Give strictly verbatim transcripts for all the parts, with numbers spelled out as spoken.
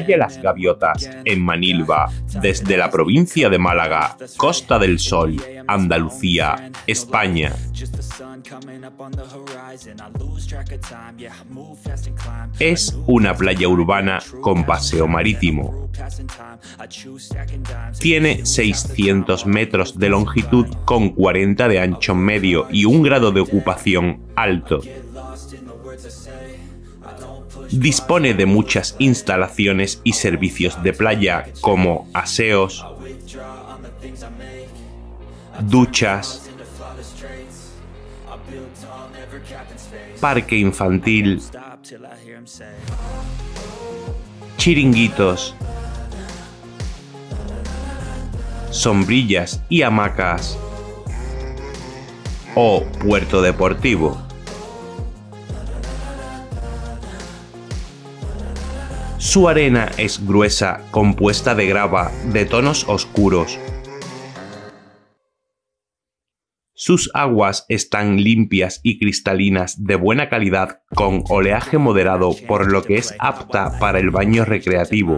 Playa Las Gaviotas, en Manilva, desde la provincia de Málaga, Costa del Sol, Andalucía, España. Es una playa urbana con paseo marítimo. Tiene seiscientos metros de longitud con cuarenta de ancho medio y un grado de ocupación alto. Dispone de muchas instalaciones y servicios de playa como aseos, duchas, parque infantil, chiringuitos, sombrillas y hamacas o puerto deportivo. Su arena es gruesa, compuesta de grava de tonos oscuros. Sus aguas están limpias y cristalinas de buena calidad con oleaje moderado, por lo que es apta para el baño recreativo.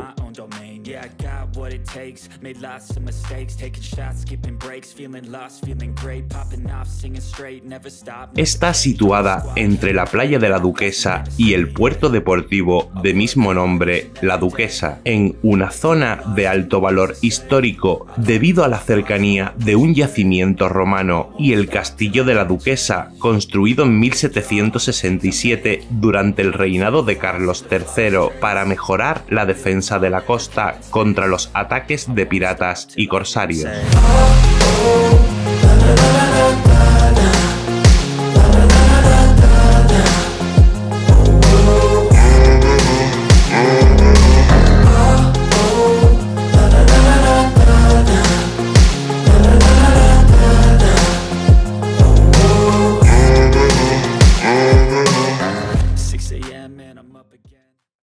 Está situada entre la playa de la Duquesa y el puerto deportivo de mismo nombre, La Duquesa, en una zona de alto valor histórico debido a la cercanía de un yacimiento romano y el castillo de la Duquesa, construido en mil setecientos sesenta y siete durante el reinado de Carlos tercero para mejorar la defensa de la costa contra los ataques de piratas y corsarios.